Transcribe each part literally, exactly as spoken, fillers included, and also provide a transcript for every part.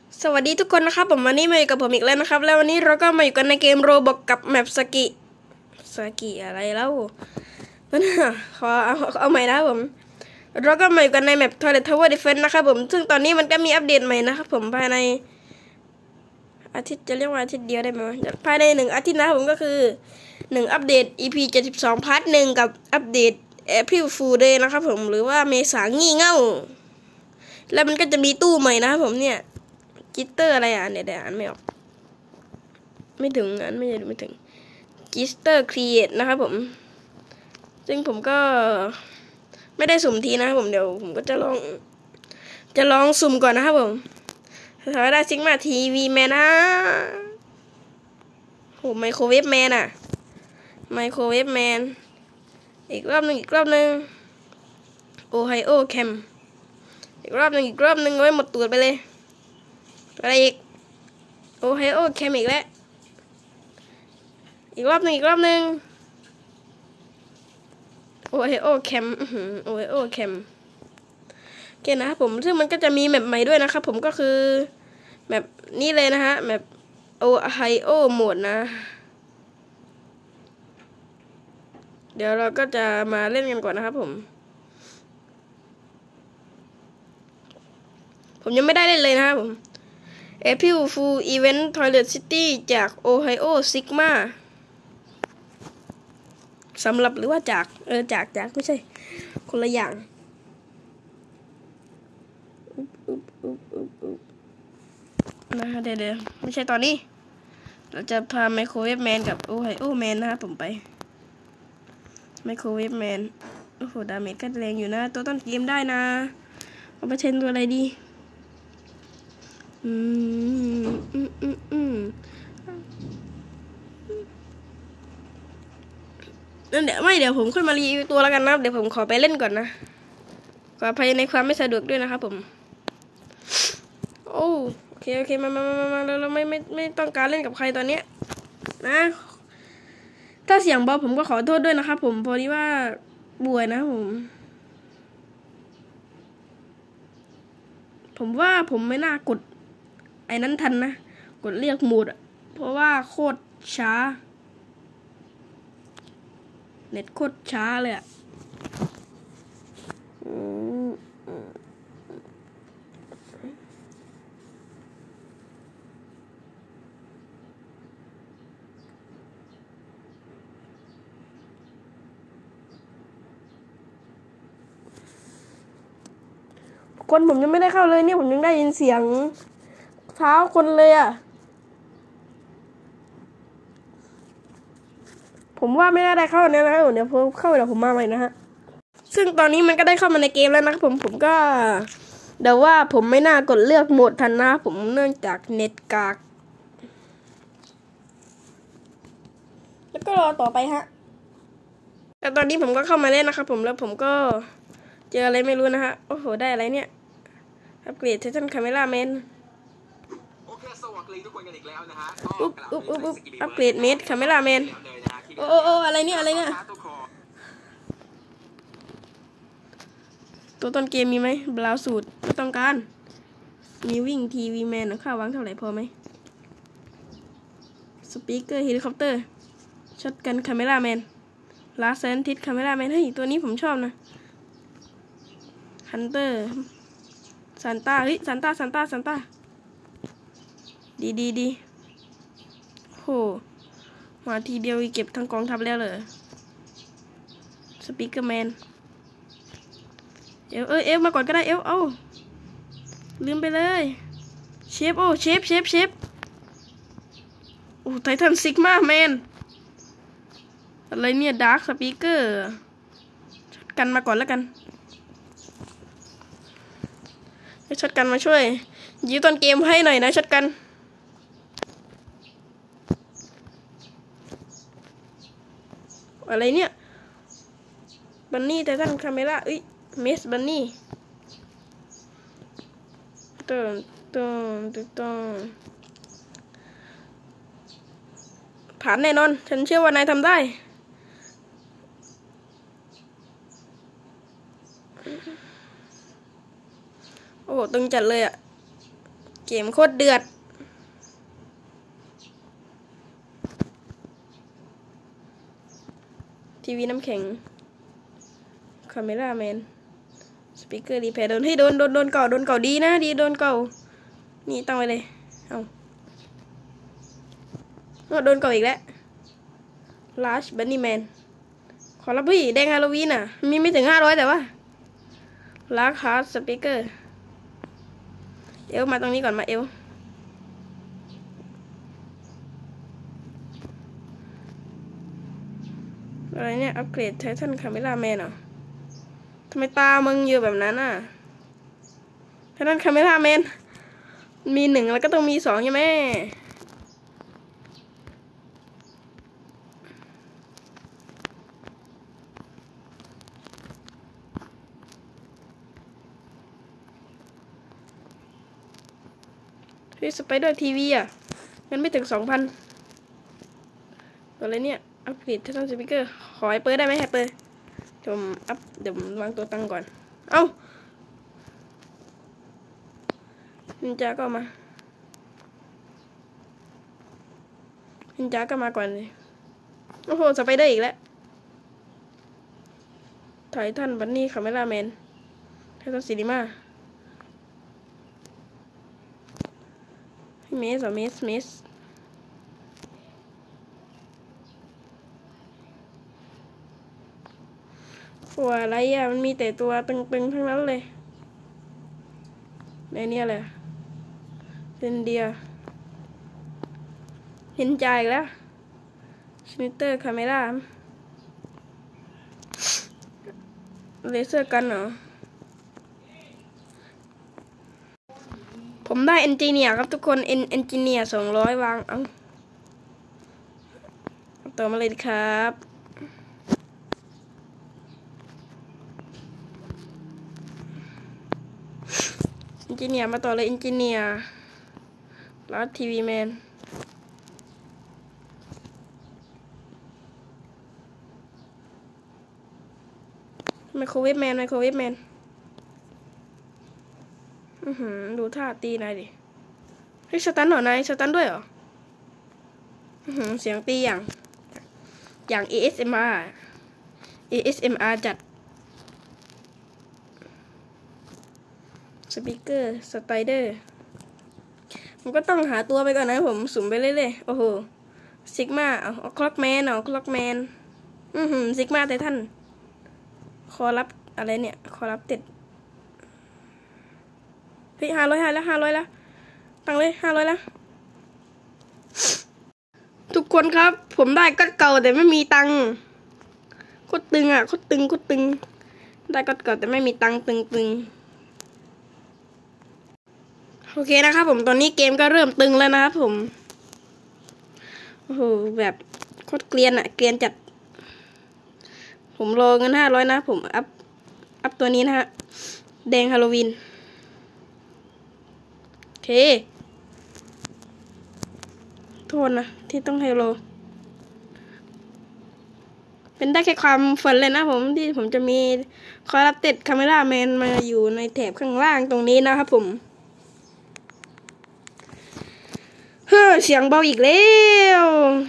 สวัสดีทุกคนนะครับผมวันนี้มาอยู่กับผมอีกแล้วนะครับแล้ววันนี้เราก็มาอยู่กันในเกมโรบอกกับแมปสกิสกิอะไรแล้วมันขอเอาเอาใหม่นะครับผมเราก็มาอยู่กันในแมป Toilet Tower Defense นะครับผมซึ่งตอนนี้มันก็มีอัปเดตใหม่นะครับผมภายในอาทิตย์จะเรียกว่าอาทิตย์เดียวได้ไหมภายในหนึ่งอาทิตย์นะครับผมก็คือหนึ่งอัปเดต อี พี เจ็ดสิบสองพาร์ทหนึ่งกับอัปเดต April Fool Day นะครับผมหรือว่าเมษางี่เง่าแล้วมันก็จะมีตู้ใหม่นะครับผมเนี่ยกิตเตอร์อะไรอ่ะเนี่ยเดี๋ยวอ่านไม่ออกไม่ถึงอ่านไม่ไม่ถึงกิตเตอร์ครีเอทนะครับผมซึ่งผมก็ไม่ได้สุ่มทีนะครับผมเดี๋ยวผมก็จะลองจะลองสุ่มก่อนนะครับผมถ้าได้ซิกมาทีวีแมนนะโหไมโครเวฟแมนอ่ะไมโครเวฟแมนอีกรอบหนึ่งอีกรอบหนึ่งโอไฮโอแคมอีกรอบหนึ่งอีกรอบหนึ่งไว้หมดตัวไปเลยอะไรอีกโอไฮโอแคมอีกแล้วอีกรอบหนึ่งอีกรอบหนึ่งโอไฮโอแคมโอไฮโอแคมโอเคนะครับผมซึ่งมันก็จะมีแมปใหม่ด้วยนะครับผมก็คือแมปนี้เลยนะฮะแมปโอไฮโอโหมดนะเดี๋ยวเราก็จะมาเล่นกันก่อนนะครับผมผมยังไม่ได้เล่นเลยนะครับผมApril Fool Event Toilet City จาก Ohio Sigma สำหรับหรือว่าจากเออจากจากไม่ใช่คนละอย่างนะเดี๋ยวเดี๋ยวไม่ใช่ตอนนี้เราจะพาไมโครเวฟแมนกับ Ohio Man นะครับผมไปไมโครเวฟแมนโอ้โหดาเมจก็แรงอยู่นะตัวต้นเกมได้นะเอาไปเทนตัวอะไรดีอืมอืมอืมอืมนั่นเดี๋ยวไม่เดี๋ยวผมขึ้นมารีวิวตัวแล้วกันนะเดี๋ยวผมขอไปเล่นก่อนนะขออภัยในความไม่สะดวกด้วยนะครับผมโอ้โอเคโอเคมามามามาเราเราไม่ไม่ไม่ต้องการเล่นกับใครตอนเนี้ยนะถ้าเสียงเบาผมก็ขอโทษด้วยนะครับผมพอดีว่าป่วยนะผมผมว่าผมไม่น่ากดไอ้นั้นทันนะกดเรียกโหมดอ่ะเพราะว่าโคตรช้าเน็ตโคตรช้าเลยอ่ะคนผมยังไม่ได้เข้าเลยเนี่ยผมยังได้ยินเสียงเท้าคนเลยอ่ะผมว่าไม่น่าได้เข้าเนี่ยนะเดี๋ยวผมเข้าเดี๋ยวผมมาใหม่นะฮะซึ่งตอนนี้มันก็ได้เข้ามาในเกมแล้วนะครับผมผมก็เดี๋ยวว่าผมไม่น่ากดเลือกโหมดทันนะผมเนื่องจากเน็ตกากแล้วก็รอต่อไปฮะแต่ตอนนี้ผมก็เข้ามาเล่นนะครับผมแล้วผมก็เจออะไรไม่รู้นะฮะโอ้โหได้อะไรเนี่ยอัปเกรดเทชันคาเมล่าแมนอุ๊บอุ๊บอุ๊บอุ๊บอัปเกรดเมดคาเมล่าแมนโอ้โอ้โอ้อะไรเนี่ยอะไรเนี่ยตัวต้นเกมมีไหมบราวสูตรไม่ต้องการมีวิ่งทีวีแมนค่าวางเท่าไหร่พอไหมสปีกเกอร์เฮลิคอปเตอร์ช็อตกันคาเมล่าแมนลาเซนทิสคาเมล่าแมนเฮ้ยตัวนี้ผมชอบนะฮันเตอร์ซานต้าเฮ้ยซานต้าซานต้าซานต้าดีดีดีโหมาทีเดียวเก็บทั้งกองทัพแล้วเลยสปีกเกอร์แมนเอลเออเอลมาก่อนก็ได้เอลเอาลืมไปเลยเชฟโอ้เชฟเชฟเชฟโอ้ไททันซิกมาแมนอะไรเนี่ยดาร์คสปีกเกอร์ช็อตกันมาก่อนแล้วกันให้ช็อตกันมาช่วยยื้อต้นเกมให้หน่อยนะช็อตกันอะไรเนี่ยบันนี่ไททันคาเมล่าเอ้ยเมสบันนี่ต้นต้นต้นต้นผ่านแน่นอนฉันเชื่อว่านายทำได้โอ้ตึงจัดเลยอ่ะ เคเกมโคตรเดือดทีวีน้ำแข็งคาเมราแมนสปีกเกอร์รีเพย์โดนให้โดนโดนโดนเก่าโดนเก่าดีนะดีโดนเก่านี่ตั้งไว้เลยเอาโดนเก่าอีกแล้วลาชบันนี่แมนขอรับพี่แดงฮาโลวีนอ่ะมีไม่ถึงห้าร้อยแต่ว่าลาคาร์สปีกเกอร์เอลมาตรงนี้ก่อนมาเอลอะไรเนี่ยอัปเกรดไททันคาเมราแมนเหรอทำไมตามึงเยอะแบบนั้นอ่ะไททันคาเมราแมนมีหนึ่งแล้วก็ต้องมีสองใช่ไหมพี่สไปเดอร์ทีวีอ่ะงั้นไม่ถึงสองพันอะไรเนี่ยอัปเกรดไททันสปีกเกอร์ขอไฮเปอร์ได้ไหมไฮเปอร์เดี๋ยวอัพเดี๋ยววางตัวตั้งก่อนเอ้านินจาก็มานินจาก็มาก่อนเลยโอ้โหสไปเดอร์อีกแล้วไททันบันนี่คาเมราแมนไททันซีนีมาเมสเหรอเมสเมสตัวอะไรอ่ะมันมีแต่ตัวตึงๆทั้งนั้นเลยในนี้เลยเรนเดียเห็นใจอีกแล้วชนิเตอร์คาเมราเลเซอร์กันเหรอผมได้เอนจิเนียร์ครับทุกคนเอนเอนจิเนียร์สองร้อยวางเอาต่อมาเลยครับเอนจิเนียร์มาต่อเลยเอนจิเนียร์แล้วทีวีแมนไมโครเวฟแมนไมโครเวฟแมนอือหือดูท่าตีนายดิเฮ้ยสตันเหรอนายสตันด้วยเหรออือหือเสียงตีอย่างอย่าง เอ เอส เอ็ม อาร์ เอ เอส เอ็ม อาร์ จัดสปีกเกอร์สไตเดอร์ผมก็ต้องหาตัวไปก่อนนะผมสุ่มไปเรื่อยๆโอ้โหซิกมาเอาคล็อกแมนเอาคล็อกแมนอือหือซิกมาไททันคอรับอะไรเนี่ยคอรับเต็ดเฮ้ยห้าร้อยห้าแล้วห้าร้อยแล้วตั้งเลยห้าร้อยแล้วทุกคนครับผมได้ก็เก่าแต่ไม่มีตังค์โคตรตึงอ่ะโคตรตึงโคตรตึงได้ก็เก่าแต่ไม่มีตังค์ตึงตึงโอเคนะครับผมตอนนี้เกมก็เริ่มตึงแล้วนะครับผมโอ้โหแบบโคตรเกลียนอ่ะเกลียนจัดผมรอเงินห้าร้อยนะผมอัพอัพตัวนี้นะฮะแดงฮาโลวีนโอเคโทษนะที่ต้องให้โลเป็นได้แค่ความฝันเลยนะผมที่ผมจะมีคอรับเต็ดคาเมราแมนมาอยู่ในแถบข้างล่างตรงนี้นะครับผมเฮ้อเสียงเบาอีกแล้ว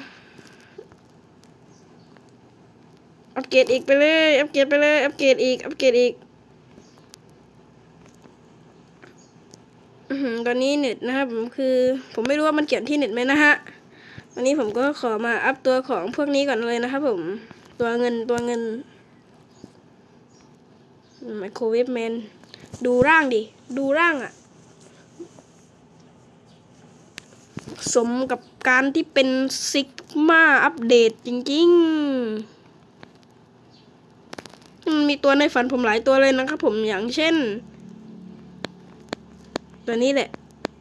อัปเกรดอีกไปเลยอัปเกรดไปเลยอัปเกรดอีกอัปเกรดอีกอือตอนนี้เน็ตนะครับผมคือผมไม่รู้ว่ามันเกี่ยวที่เน็ตไหมนะฮะวันนี้ผมก็ขอมาอัพตัวของพวกนี้ก่อนเลยนะครับผมตัวเงินตัวเงินไมโครเวฟแมนดูร่างดิดูร่างอะสมกับการที่เป็นซิกมาอัปเดตจริงๆมันมีตัวในฝันผมหลายตัวเลยนะครับผมอย่างเช่นตัวนี้แหละ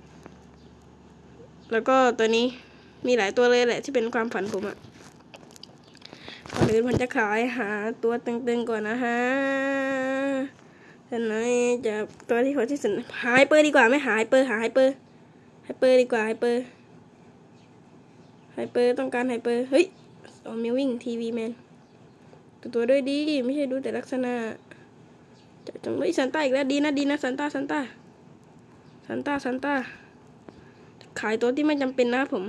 แล้วก็ตัวนี้มีหลายตัวเลยแหละที่เป็นความฝันผมอะก่อนอื่นผมจะขายหาตัวตึงๆก่อนนะฮะแต่ไหนจะตัวที่เขาที่สุดหายเปอร์ดีกว่าไม่หายเปอร์หายเปอร์ไฮเปอร์ดีกว่าไฮเปอร์ไฮเปอร์ต้องการไฮเปอร์เฮ้ยโอ้มิววิ่งทีวีแมนตัวตัวด้วยดีไม่ใช่ดูแต่ลักษณะจะจังเลยซันต้าอีกแล้วดีนะดีนะซันต้าซันต้าซันต้าซันต้าขายตัวที่ไม่จำเป็นนะครับผม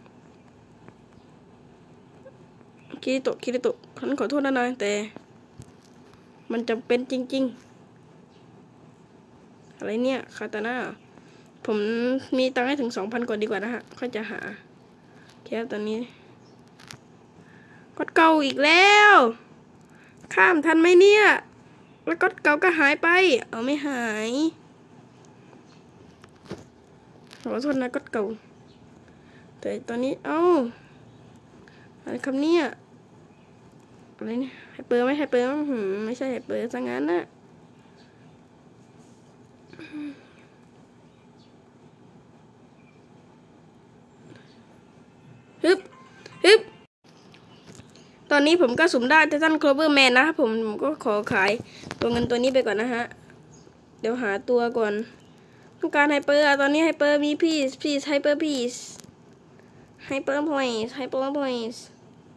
คิริโตะคิริโตะฉันขอโทษนะนายแต่มันจำเป็นจริงๆอะไรเนี่ยคาตาน่าผมมีตังค์ให้ถึงสองพันก่อนดีกว่านะฮะค่อยจะหาแค่ตอนนี้ก็เก่าอีกแล้วข้ามทันไหมเนี่ยแล้วก็เก่าก็หายไปเอาไม่หายขอโทษนะก็เก่าแต่ตอนนี้เอ้าอะไรคำนี้อะไรเนี่ยไฮเปอร์ไหมไฮเปอร์หืมไม่ใช่ไฮเปอร์ซะงั้นนะฮึบฮึบตอนนี้ผมก็สุ่มได้ไททันโคลเวอร์แมนนะครับผมผมก็ขอขายตัวเงินตัวนี้ไปก่อนนะฮะเดี๋ยวหาตัวก่อนต้องการไฮเปอร์ตอนนี้ไฮเปอร์มีพีซพีซไฮเปอร์พีซไฮเปอร์พอยต์ไฮเปอร์พอยต์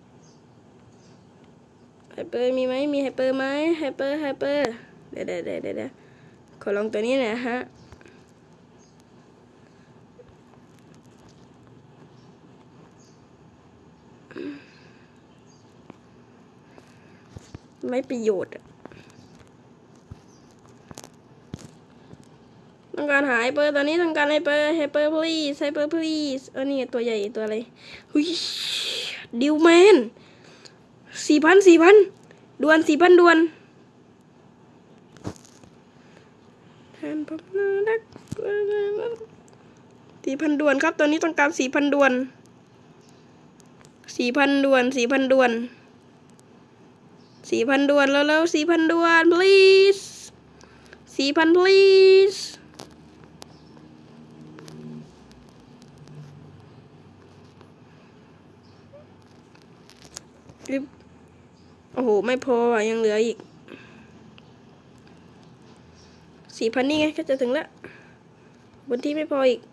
ไฮเปอร์มีไหมมีไฮเปอร์ไหมไฮเปอร์ไฮเปอร์เดี๋ยวเดี๋ยวเดี๋ยวเดี๋ยวขอลองตัวนี้หน่อยฮะไม่ประโยชน์ต้องการหาไฮเปอร์ตอนนี้ต้องการไฮเปอร์ไฮเปอร์ please ไฮเปอร์ please เออนี่ตัวใหญ่ตัวอะไรหุยดิวแมนสี่พันสี่พันดวนสี่พันดวนแทนพับนาดักสี่พันดวนครับตอนนี้ต้องการสี่พันดวนสี่พันดวนสี่พันดวนสี่พันดวนแล้วแล้วสี่พันดวน please สี่พัน please โอ้โหไม่พออ่ะยังเหลืออีกสี่พันนี่ไงก็จะถึงแล้วบนที่ไม่พออีก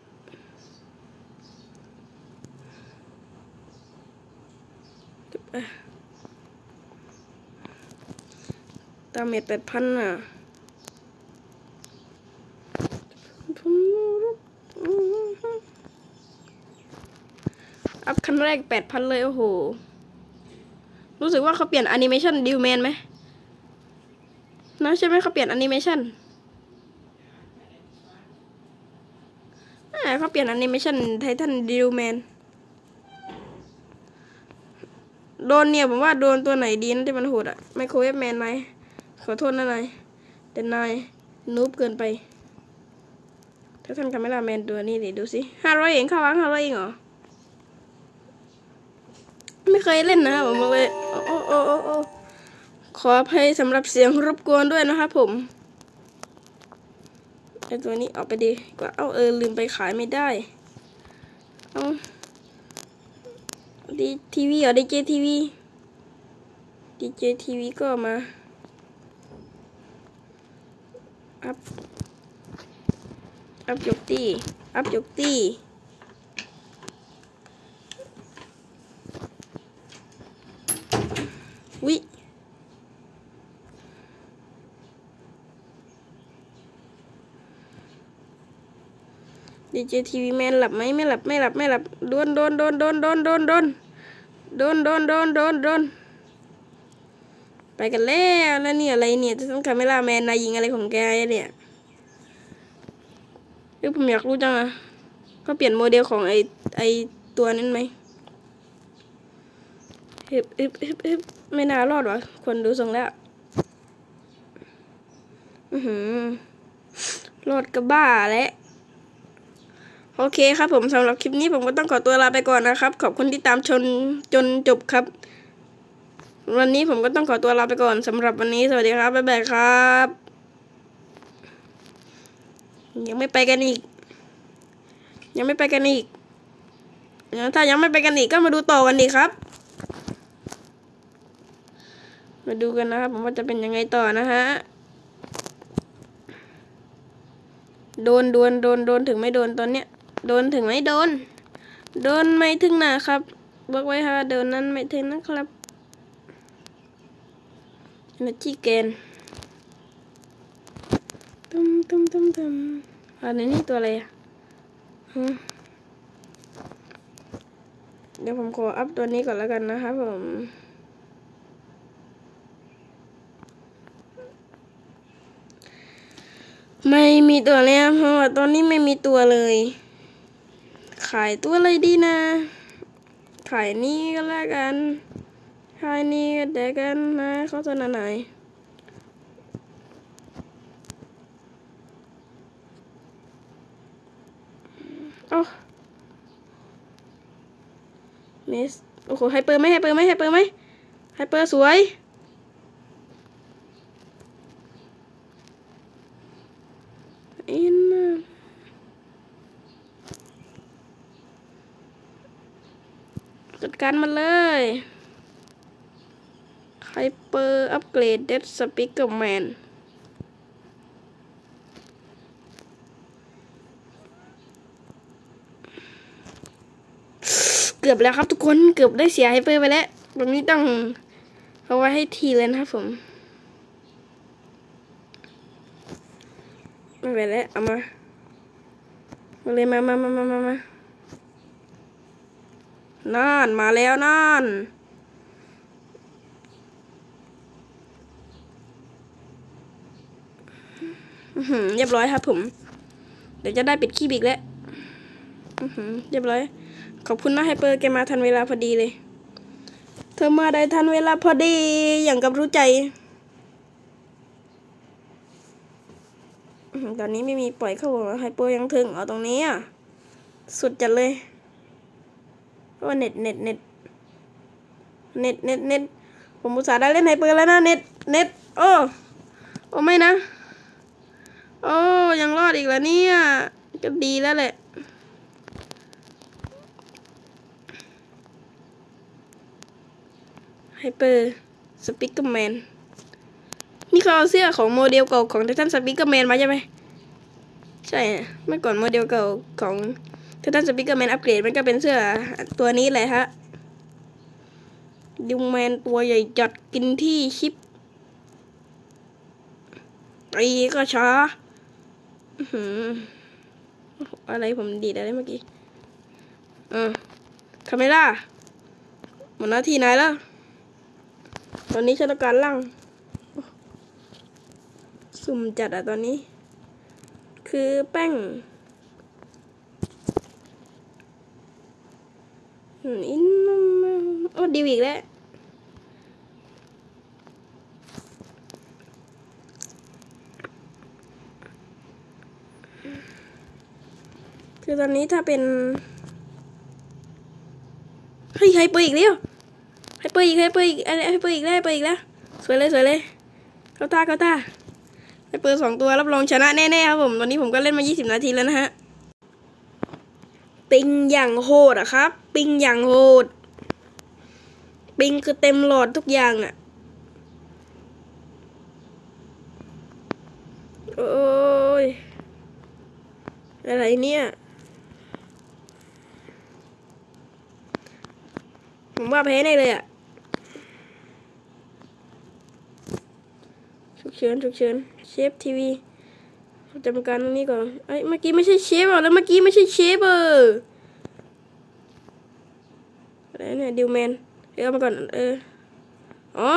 ตามเม็ดแปดพันอ่ะอัพคันแรกแปดพันเลยโอ้โหรู้สึกว่าเขาเปลี่ยนแอนิเมชันดิวแมนไหมนะใช่ไหมเขาเปลี่ยนแอนิเมชันเขาเปลี่ยนแอนิเมชันไททันดิวแมนโดนเนี่ยผมว่าโดนตัวไหนดีนะที่มันโหดอะไมโครเวฟแมนไหมขอโทษนะนายแต่นายนูบเกินไปถ้าท่านคาเมล่าแมนตัวนี้ดิดูสิห้าร้อยเองเข้าวังห้าร้อยเองเหรอไม่เคยเล่นนะผมบอกเลยโอ้โอ้โอ้โอ้ขออภัยสำหรับเสียงรบกวนด้วยนะครับผมไอตัวนี้ออกไปดีกว่าเอาเออลืมไปขายไม่ได้เอาดีทีวีเหรอดีเจทีวีดีเจทีวีก็มาอัพอัพยกตีอัพยกตีวิดีเจทีวีแมนหลับไหมไม่หลับไม่หลับไม่หลับโดนโดนโดนโดนโดนโดนโดนโดนโดนโดนโดนโดนไปกันแล้วแล้วนี่อะไรเนี่ยจะต้องคาเมล่าแมนนายยิงอะไรของแกเนี่ยเฮ้ยผมอยากรู้จังอะก็เปลี่ยนโมเดลของไอไอตัวนั้นไหมเฮ้ยเฮ้ยเฮ้ยเฮ้ยไม่น่ารอดวะคนดูทรงแล้วอือหือรอดก็บ้าแล้วโอเคครับผมสำหรับคลิปนี้ผมก็ต้องขอตัวลาไปก่อนนะครับขอบคุณที่ตามชมจนจบครับวันนี้ผมก็ต้องขอตัวลาไปก่อนสำหรับวันนี้สวัสดีครับบ๊ายบายครับยังไม่ไปกันอีกยังไม่ไปกันอีกถ้ายังไม่ไปกันอีกก็มาดูต่อกันดีครับมาดูกันนะครับผมว่าจะเป็นยังไงต่อนะฮะโดนโดนโดนโดนถึงไม่โดนตอนเนี้ยโดนถึงไม่โดนโดนไม่ถึงนะครับบอกไว้ฮะโดนนั้นไม่ถึงนะครับนาจีเกนตุ้มตุ้มตุ้มตุ้มอันนี้ตัวอะไรอ่ะเดี๋ยวผมขออัพตัวนี้ก่อนแล้วกันนะครับผมไม่มีตัวแล้วเพราะว่าตอนนี้ไม่มีตัวเลยขายตัวอะไรดีนะขายนี่ก็แล้วกันขายนี่ก็เดี๋ยวกันนะเขาจะไหนโอ้เมสโอ้โหไฮเปอร์ไหมไฮเปอร์ไหมไฮเปอร์ไหมไฮเปอร์สวยอินจัดการมันเลยไฮเปอร์อัปเกรดเดดสปิเกอร์แมนเกือบแล้วครับทุกคนเกือบได้เสียไฮเปอร์ไปแล้วตรงนี้ต้องเอาไว้ให้ทีเลยนะครับผมไม่เป็นแล้วเอามามาเลยมามามามามามานั่นมาแล้วนั่นเรียบร้อยครับผมเดี๋ยวจะได้ปิดคีบอีกแล้วเรียบร้อยขอบคุณนะไฮเปอร์แกมาทันเวลาพอดีเลยเธอมาได้ทันเวลาพอดีอย่างกับรู้ใจตอนนี้ไม่มีปล่อยเข้าวงแล้วไฮเปอร์ยังถึงเอาตรงนี้อ่ะสุดจัดเลยเพราะว่าเน็ตเน็ตเน็ตเน็ตเน็ตเน็ตผมอุตส่าห์ได้เล่นไฮเปอร์แล้วนะเน็ตเน็ตโอ้โอ้ไม่นะโอ้ยังรอดอีกแล้วเนี่ยก็ดีแล้วแหละไฮเปอร์สปิเกอร์แมนนี่เขาเอาเสื้อของโมเดลเก่าของไททันสปิเกอร์แมนมาใช่ไหมใช่เมื่อก่อนโมเดลเก่าของไททันสปิเกอร์แมนอัปเกรดมันก็เป็นเสื้อตัวนี้แหละฮะดิวแมนตัวใหญ่จัดกินที่ชิปตีก็ช้าอะไรผมดีดอะไรเมื่อกี้อ่าคาเมล่าหมดหน้าที่นายแล้วตอนนี้ฉันต้องการล่างสุ่มจัดอะตอนนี้คือแป้งอินโอ้ดีอีกแล้วคือตอนนี้ถ้าเป็นเฮ้ยไฮเปอร์อีกแล้วไฮเปอร์อีกไฮเปอร์อีกอะไรไฮเปอร์อีกแล้วไฮเปอร์อีกแล้วสวยเลยสวยเลยเข้าตาเข้าตาไฮเปอร์สองตัวรับรองชนะแน่ๆครับผมตอนนี้ผมก็เล่นมายี่สิบนาทีแล้วนะฮะปิงอย่างโหดอะครับปิงอย่างโหดปิงคือเต็มหลอดทุกอย่างอะโอ้ยอะไรเนี่ยผมว่าแพ้แน่เลยอะฉุกเฉินฉุกเฉินเชฟทีวีจำการตรงนี้ก่อนไอ้เมื่อกี้ไม่ใช่เชฟอ่ะแล้วเมื่อกี้ไม่ใช่เชฟเอออะไรเนี่ยดิวแมนเดี๋ยวมาก่อนเอออ๋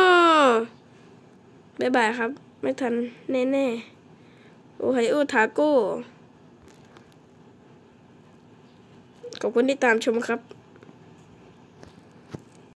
อบายบายครับไม่ทันแน่แน่โอ้ไฮโอทาโก้ขอบคุณที่ตามชมครับ